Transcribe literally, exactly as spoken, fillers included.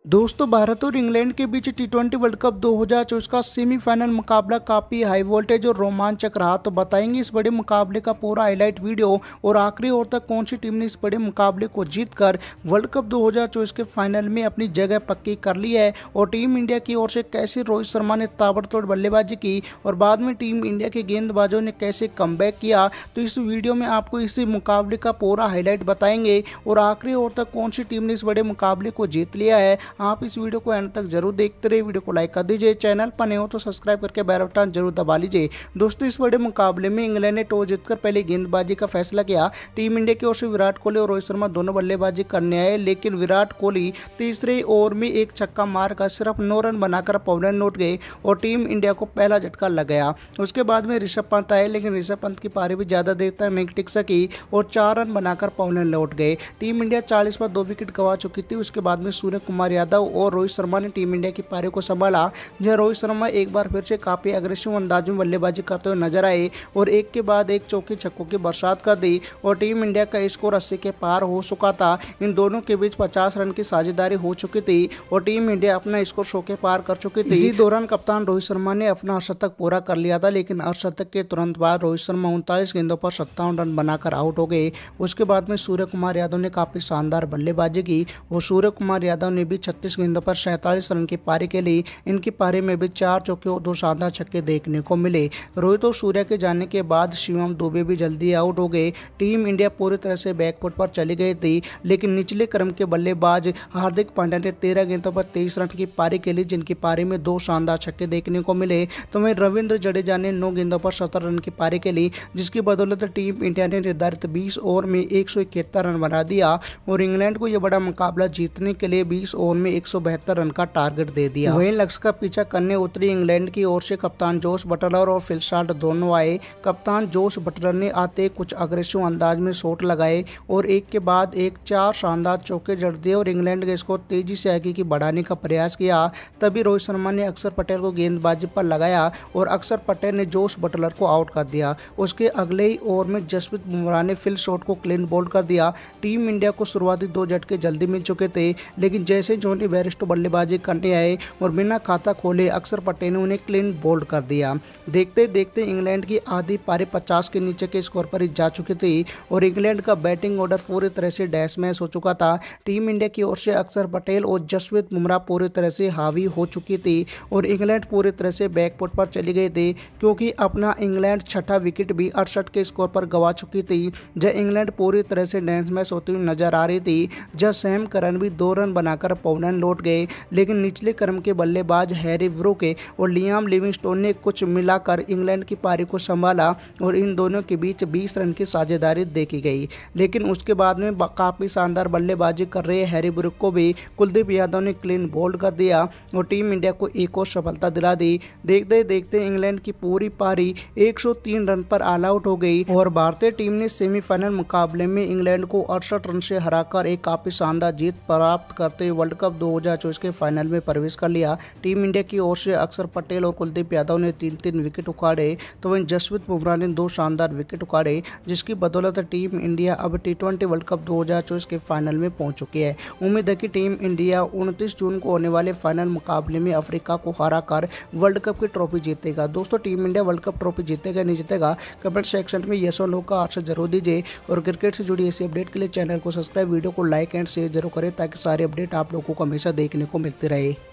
दोस्तों, भारत और इंग्लैंड के बीच टी ट्वेंटी वर्ल्ड कप दो हज़ार चौबीस का सेमीफाइनल मुकाबला काफ़ी हाई वोल्टेज और रोमांचक रहा। तो बताएंगे इस बड़े मुकाबले का पूरा हाईलाइट वीडियो और आखिरी ओवर तक कौन सी टीम ने इस बड़े मुकाबले को जीतकर वर्ल्ड कप दो हज़ार चौबीस के फाइनल में अपनी जगह पक्की कर ली है और टीम इंडिया की ओर से कैसे रोहित शर्मा ने ताबड़तोड़ बल्लेबाजी की और बाद में टीम इंडिया के गेंदबाजों ने कैसे कमबैक किया। तो इस वीडियो में आपको इस मुकाबले का पूरा हाईलाइट बताएंगे और आखिरी ओवर तक कौन सी टीम ने इस बड़े मुकाबले को जीत लिया है। आप इस वीडियो को एंड तक जरूर देखते रहिए। वीडियो को लाइक कर दीजिए, चैनल पर नए हो तो सब्सक्राइब करके बेल बटन जरूर दबा लीजिए। दोस्तों, इस बड़े मुकाबले में इंग्लैंड ने टॉस जीतकर पहले गेंदबाजी का फैसला किया। टीम इंडिया की ओर से विराट कोहली और रोहित शर्मा दोनों बल्लेबाजी करने आए, लेकिन विराट कोहली तीसरे ओवर में एक छक्का मारकर सिर्फ नौ रन बनाकर पवेलियन लौट गए और टीम इंडिया को पहला झटका लग गया। उसके बाद में ऋषभ पंत आए, लेकिन ऋषभ पंत की पारी भी ज्यादा देर तक नहीं टिक सकी और चार रन बनाकर पवेलियन लौट गए। टीम इंडिया चालीस पर दो विकेट गंवा चुकी थी। उसके बाद में सूर्य कुमार यादव और रोहित शर्मा ने टीम इंडिया की पारी को संभाला, जहां रोहित शर्मा एक बार फिर से काफी अग्रेसिव अंदाज में बल्लेबाजी करते हुए नजर आए और एक के बाद एक चौके छक्कों की बरसात कर दी और टीम इंडिया का स्कोर अस्सी के पार हो चुका था। इन दोनों के बीच पचास रन की साझेदारी हो चुकी थी और टीम इंडिया अपना स्कोर सौ के पार कर चुकी थी। इसी दौरान कप्तान रोहित शर्मा ने अपना अर्धशतक पूरा कर लिया था, लेकिन अर्धशतक के तुरंत बाद रोहित शर्मा उनतालीस गेंदों पर सत्तावन रन बनाकर आउट हो गए। उसके बाद में सूर्य कुमार यादव ने काफी शानदार बल्लेबाजी की और सूर्य कुमार यादव ने भी छत्तीस गेंदों पर सैंतालीस रन की पारी के लिए इनकी पारी में भी चार चौके और दो शानदार छक्के देखने को मिले। रोहित और सूर्य के जाने के बाद शिवम दुबे भी जल्दी आउट हो गए। टीम इंडिया पूरी तरह से बैकफुट पर चली गई थी, लेकिन निचले क्रम के बल्लेबाज हार्दिक पांड्या ने तेरह गेंदों पर तेईस रन की पारी के लिए जिनकी पारी में दो शानदार छक्के देखने को मिले। तो वहीं रविंद्र जडेजा ने नौ गेंदों पर सत्तर रन की पारी के लिए, जिसकी बदौलत टीम इंडिया ने निर्धारित बीस ओवर में एक सौ इकहत्तर रन बना दिया और इंग्लैंड को यह बड़ा मुकाबला जीतने के लिए बीस ओवर में एक सौ बहत्तर रन का टारगेट दे दिया। वहीं लक्ष्य का पीछा करने उतरी इंग्लैंड की ओर से कप्तान जोश बटलर और फिल साल्ट दोनों आए। कप्तान जोश बटलर ने आते कुछ अग्रेसिव अंदाज में शॉट लगाए और एक के बाद एक चार शानदार चौके जड़ दिए और इंग्लैंड के स्कोर तेजी से आगे की बढ़ाने का प्रयास किया। तभी रोहित शर्मा ने अक्षर पटेल को गेंदबाजी पर लगाया और अक्षर पटेल ने जोश बटलर को आउट कर दिया। उसके अगले ही ओवर में जसप्रीत बुमराह ने फिल शॉट को क्लीन बोल्ड कर दिया। टीम इंडिया को शुरुआती दो झटके जल्दी मिल चुके थे, लेकिन जैसे जॉनी बेयरस्टो बल्लेबाजी करने आए और बिना खाता खोले अक्षर पटेल ने उन्हें क्लीन बोल्ड कर दिया। देखते देखते इंग्लैंड की आधी पारी पचास के नीचे के स्कोर पर ही जा चुकी थी और इंग्लैंड का बैटिंग ऑर्डर पूरी तरह से डैश मैच हो चुका था। टीम इंडिया की ओर से अक्षर पटेल और जसप्रीत बुमराह पूरी तरह से हावी हो चुकी थी और इंग्लैंड पूरी तरह से बैकफुट पर चली गई थी, क्योंकि अपना इंग्लैंड छठा विकेट भी अड़सठ के स्कोर पर गंवा चुकी थी। जब इंग्लैंड पूरी तरह से डैश मैच होती हुई नजर आ रही थी, जब सैम करन भी दो रन बनाकर पवेलियन लौट गए, लेकिन निचले क्रम के बल्लेबाज हैरी ब्रूक और लियाम लिविंगस्टोन ने कुछ मिलाकर इंग्लैंड की पारी को संभाला और इन दोनों के बीच बीस रन की साझेदारी देखी गई। लेकिन उसके बाद में काफी शानदार बल्लेबाजी कर रहे हैरी ब्रूक को भी कुलदीप यादव ने क्लीन बोल्ड कर दिया और टीम इंडिया को एक और सफलता दिला दी। देखते देखते इंग्लैंड की पूरी पारी एक सौ तीन रन पर ऑल आउट हो गई और भारतीय टीम ने सेमीफाइनल मुकाबले में इंग्लैंड को अड़सठ रन से हराकर एक काफी शानदार जीत प्राप्त करते हुए वर्ल्ड कप दो हज़ार चौबीस के फाइनल में प्रवेश कर लिया। टीम इंडिया की ओर से अक्षर पटेल और कुलदीप यादव ने तीन तीन विकेट उखाड़े, तो वहीं जसप्रीत बुमराह ने दो शानदार विकेट उखाड़े, जिसकी बदौलत टीम इंडिया अब टी ट्वेंटी वर्ल्ड कप दो हज़ार चौबीस के फाइनल में पहुंच चुकी है। उम्मीद है कि टीम इंडिया उनतीस जून को होने वाले फाइनल मुकाबले में अफ्रीका को हराकर वर्ल्ड कप की ट्रॉफी जीतेगा। दोस्तों, team India world cup trophy जीतेगा नहीं जीतेगा, कमेंट सेक्शन में यस और नो का आंसर जरूर दीजिए और क्रिकेट से जुड़ी ऐसी अपडेट के लिए चैनल को सब्सक्राइब, वीडियो को लाइक एंड शेयर जरूर करें ताकि सारे अपडेट आप लोगों को हमेशा देखने को मिलते रहे।